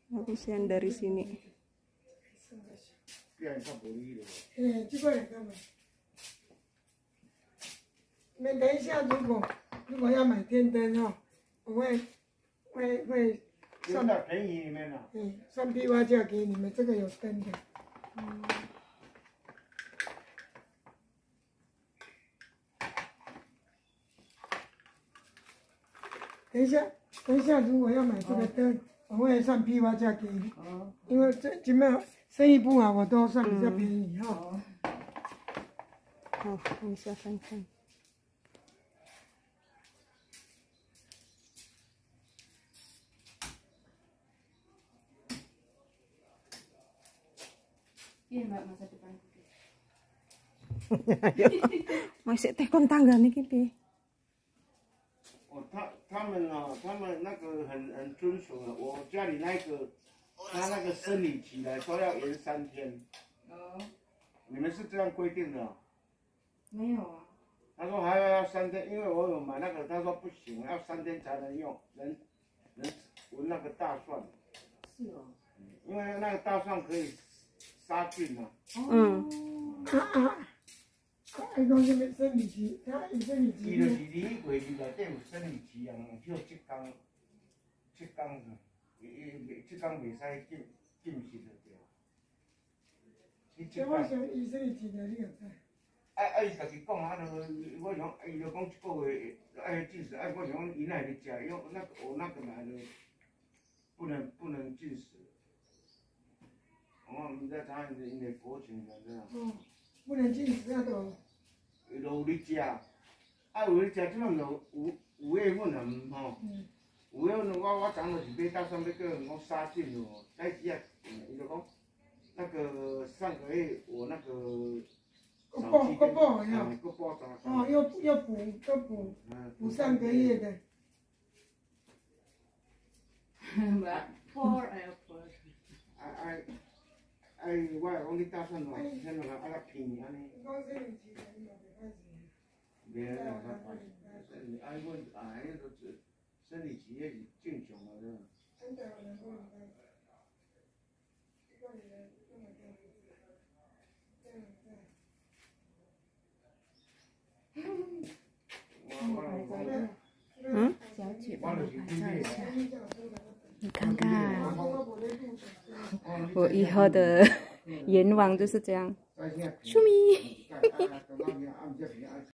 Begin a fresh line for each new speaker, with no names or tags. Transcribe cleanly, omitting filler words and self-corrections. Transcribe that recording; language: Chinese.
Aku sen dari sini.
这个人干嘛？你们等一下，如果要买电灯哦，我会
算到便宜里面了。
算批发价给你们，这个有灯的。等一下，如果要买这个灯，我会算批发价给你。因为这边生意不好，我都算比较便宜哈。
好，往下看看。Masih tekon tangga nih Kipi.
他们那个很遵守的。我家里那个，他那个生理期来说要延3天。你们是这样规定的？
没有啊。
他说还要3天，因为我有买那个，他说不行，要3天才能用，能闻那个大蒜。
是哦。
因为那个大蒜可以杀菌啊。
伊讲什么生理期？他伊生理期。
伊就是2月2内底有生理期啊，就7天，伊7天袂使禁食就对。
这我想伊生理期的，你有知？
伊家己讲啊，我想伊就讲1个月爱禁食，我想伊哪会食？有那个来了，不能禁食。我唔知影因的国情是怎样。
不能禁食啊都。
就有咧食，有咧食，即摆就5月份啊，吼。5月份我昨就是买大蒜要叫人讲杀菌咯，再时啊，伊就讲那个上个月我那个。
个补呀。又补上个月的。
我讲你大蒜咯，先落来片安尼。袂啊，阮都生理期迄是正常的了。
小姐帮我拍照一下，你看看，我以后的愿望就是这样，啾咪。